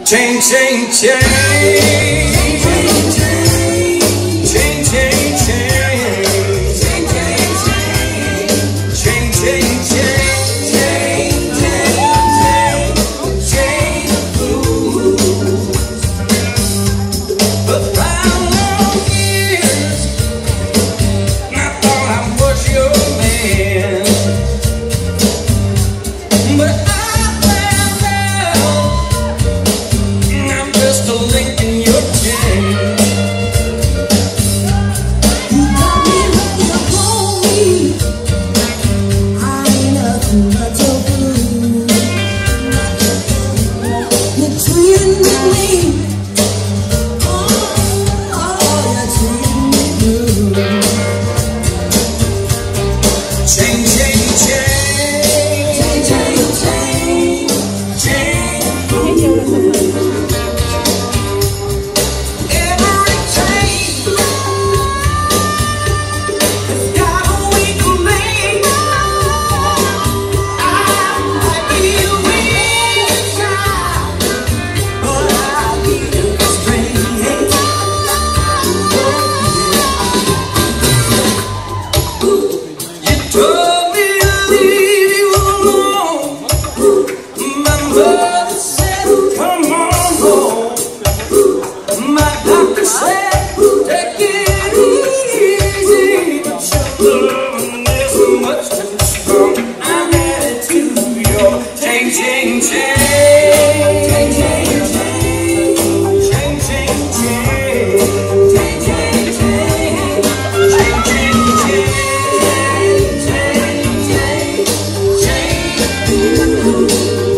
Chain, chain, chain. Chain, chain, chain. Chain, chain, chain. Chain, chain, chain. Chain, chain, chain. Chain, chain, chain. Chain blues. But 5 long years, I thought I was your man. But just a link in your chain. You got me hooked up on me. I ain't nothing but your fool. You're treating me mean. Oh, you're treating me good. Chain, chain, chain. Chain, chain, chain. Chain blues. Told me to leave you alone. My mother said, come on home. My doctor said, take it easy. But your love is much too strong. I'm headed to your chain, chain, chain. Chain, chain, chain. Chain, chain, chain. Chain, chain, chain. Chain, chain, chain. Chain, chain, chain.